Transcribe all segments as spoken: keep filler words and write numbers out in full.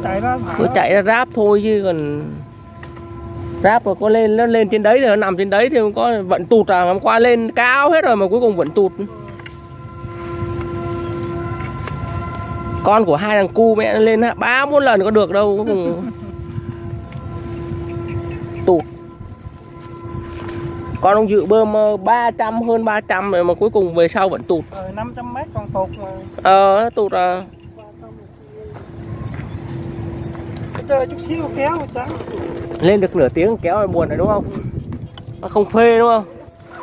chạy ra cứ chạy ra ráp thôi chứ còn ráp rồi có lên nó lên trên đấy rồi nó nằm trên đấy thì có vẫn tụt à, hôm qua lên cao hết rồi mà cuối cùng vẫn tụt. Con của hai thằng cu mẹ nó lên ba bốn lần có được đâu, cuối cùng tụt. Con ông Dự bơm ba trăm hơn ba trăm rồi mà cuối cùng về sau vẫn tụt. Ờ, năm trăm mét còn tụt mà. Ờ nó tụt à. Chơi chút xíu kéo trắng. Lên được nửa tiếng kéo là buồn rồi đúng không? Nó không phê đúng không?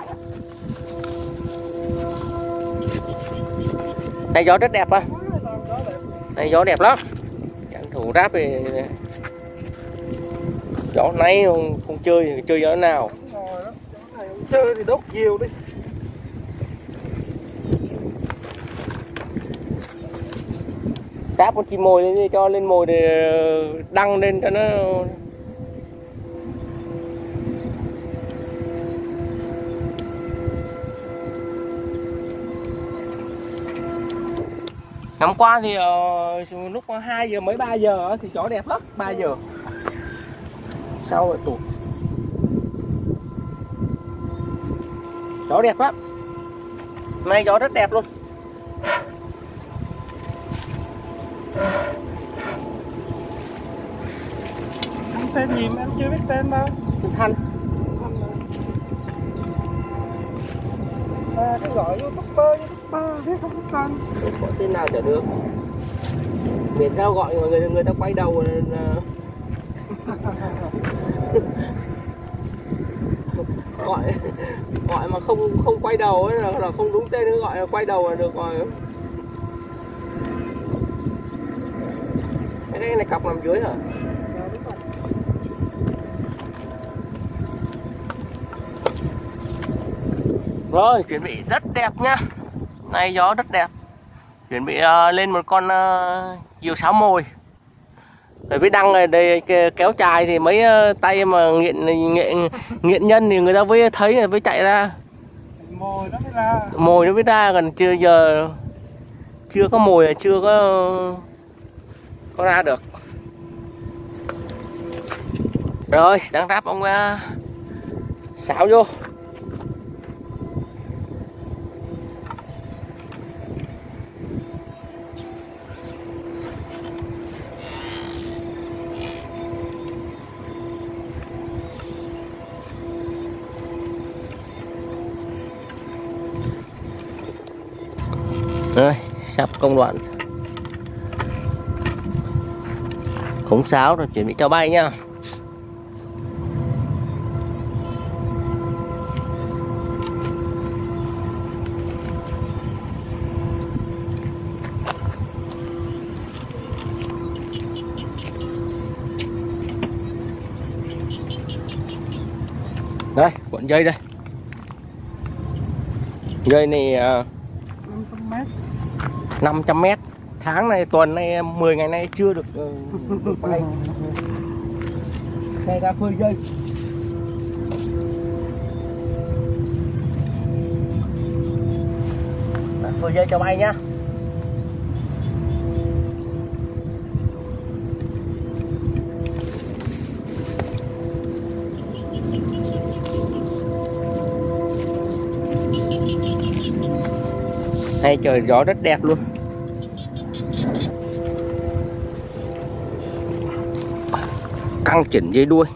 Này gió rất đẹp à? Này gió đẹp lắm. Chẳng thủ ráp thì gió này không, không chơi thì chơi gió nào. Chơi thì đốt nhiều đi. Đáp con chim mồi lên đi, cho lên mồi để đăng lên cho nó. Năm qua thì uh, lúc hai giờ mấy ba giờ thì gió đẹp lắm, ba giờ. Sau rồi tụt. Gió đẹp lắm. Nay gió rất đẹp luôn. Anh tên gì mà em chưa biết tên đâu. Tên Thanh. À, cái gọi youtuber, youtuber thế không có tên. Không có tên nào chả được. Miền sao gọi mà người người ta quay đầu nên gọi gọi mà không không quay đầu ấy là, là không đúng tên, gọi là quay đầu là được rồi. Cái này, này cọc nằm dưới hả? Rồi chuẩn bị rất đẹp nhá. Này gió rất đẹp. Chuẩn bị uh, lên một con uh, diều sáo mồi. Rồi với đăng này đây kéo chài thì mấy uh, tay mà nghiện nghiện nghiện nhân thì người ta mới thấy rồi mới chạy ra. Mồi nó mới ra. Mồi nó mới ra, còn chưa giờ chưa có mồi là chưa có có ra được. Rồi đang ráp ông uh, sáo vô. Rồi, sắp công đoạn khống sáo rồi, chuẩn bị cho bay nhá. Đây, cuộn dây đây. Dây này uh, năm trăm mét. Tháng này, tuần này, mười ngày nay chưa được, uh, được bay. Xe ra phơi dây. Đã phơi dây cho bay nhá. Nay trời gió rất đẹp luôn. Căng chỉnh dây đuôi.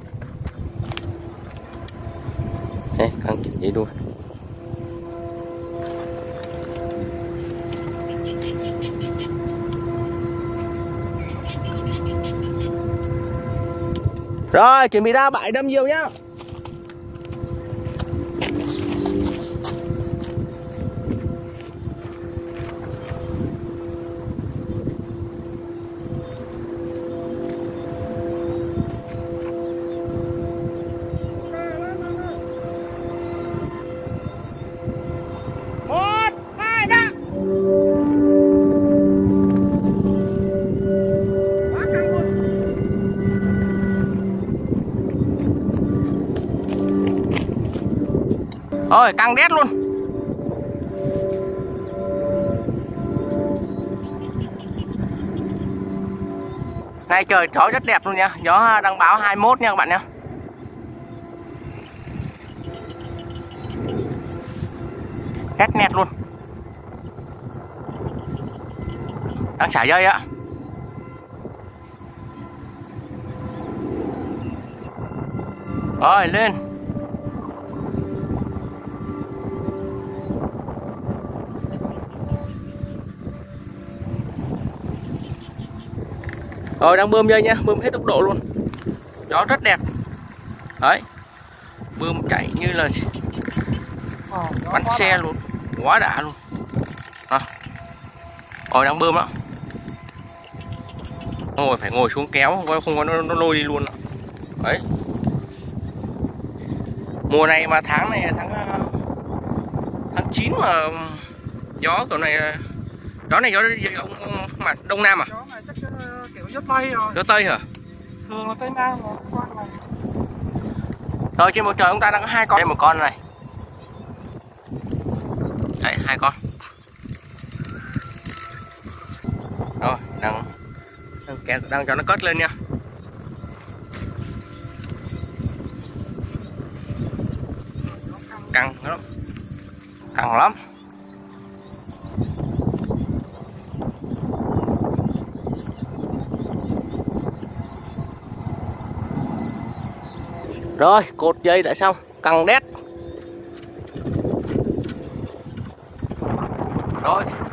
Đây, căng chỉnh dây đuôi. Rồi, chuẩn bị ra bãi đâm diều nhá. Rồi căng đét luôn. Nay trời chói rất đẹp luôn nha, gió đang báo hai mươi mốt nha các bạn nhé. Rét nẹt luôn. Đang xả dây á. Rồi lên. Rồi đang bơm dây nha, bơm hết tốc độ luôn. Gió rất đẹp. Đấy. Bơm chạy như là bắn xe luôn, quá đã luôn. À. Rồi đang bơm đó. Ngồi phải ngồi xuống kéo, không có nó, nó lôi đi luôn. Đấy. Mùa này mà tháng này tháng tháng chín mà gió kiểu này, gió này gió, gió mà đông nam à? Gió này chắc kiểu gió tây rồi. Gió tây hả? Thường là tây nam mà con này. Rồi trên bầu trời chúng ta đang có hai con, đây một con này. Đấy, hai con. Rồi, đang đang kéo, đang cho nó cất lên nha. Căng lắm. Căng lắm. Rồi, cột dây đã xong, căng đét. Rồi,